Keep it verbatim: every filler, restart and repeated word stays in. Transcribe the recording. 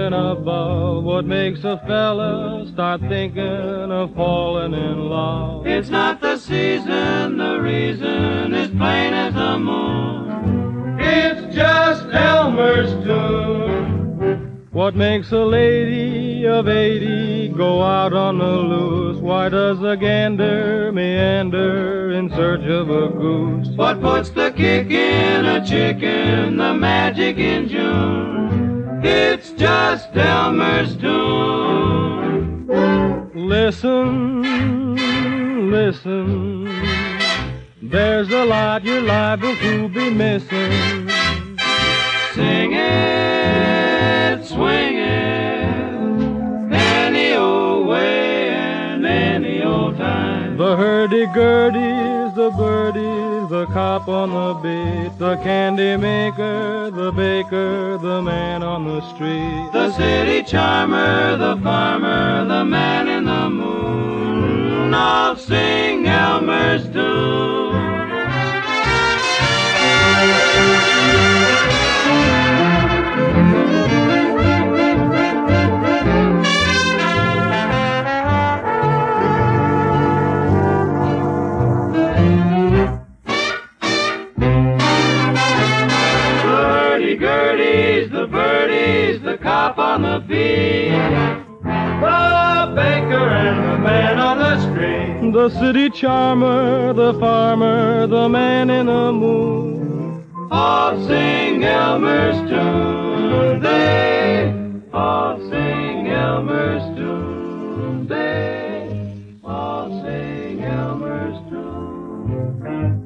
heaven above. What makes a fella start thinking of falling in love? It's not the season, the reason is plain as the moon. It's just Elmer's tune. What makes a lady of eighty go out on the loose? Why does a gander meander in search of a goose? What puts the kick in a chicken, the magic in June? It's just Elmer's tune. Listen, listen, there's a lot you're liable to be missing. Sing it, swing it, any old way and any old time. The hurdy-gurdies, the birdies, the cop on the beat, the candy maker, the baker, the man on the street, the city charmer, the farmer, the man in the moon, all sing Elmer's tune. Hurdy-gurdies, the birdies, the cop on the beat, the baker and the man on the street, the city charmer, the farmer, the man in the moon, all sing Elmer's tune. They all sing Elmer's tune. They all sing Elmer's tune.